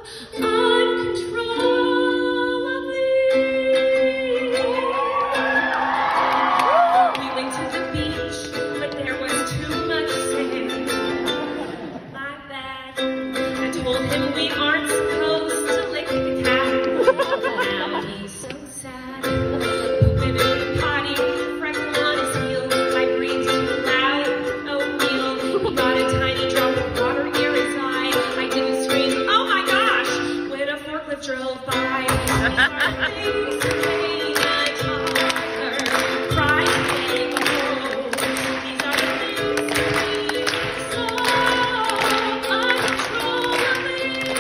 We went to the beach, but there was too much sand. My bad. I told him we aren't supposed to lick the cat. Now he's so sad. Pooping in the potty, freckle on his heel. I breathed too loud. Oatmeal. He got a tiny drop of water near his eye. I didn't scream, oh my gosh, when a forklift drove by. Things to pain a toddler. Cry and go. These are the things that keep so uncontrollably.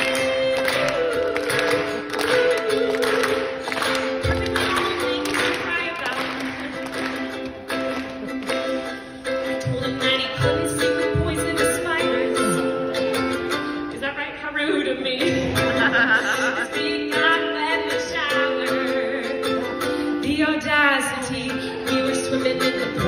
Perfectly normal things to cry about. I told him that he couldn't sing with poisonous spiders. Is that right? How rude of me. Being not wet in the shower. The audacity. We were swimming in the pool.